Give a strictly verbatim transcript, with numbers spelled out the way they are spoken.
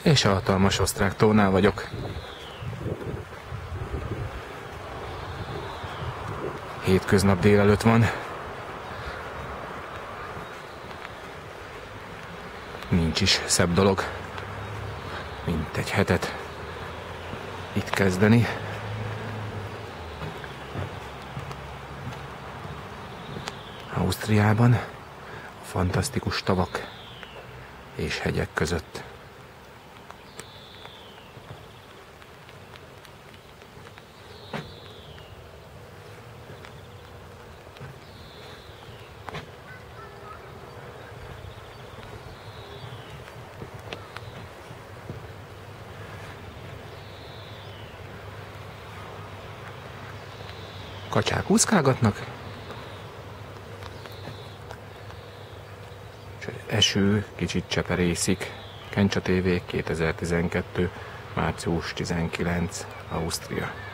És a hatalmas osztrák tónál vagyok. Hétköznap délelőtt van. Nincs is szebb dolog, mint egy hetet itt kezdeni. Ausztriában, a fantasztikus tavak és hegyek között. Kacsák úszkálgatnak, és eső kicsit cseperészik. Kencsa té vé, kétezer-tizenkettő. március tizenkilencedike. Ausztria.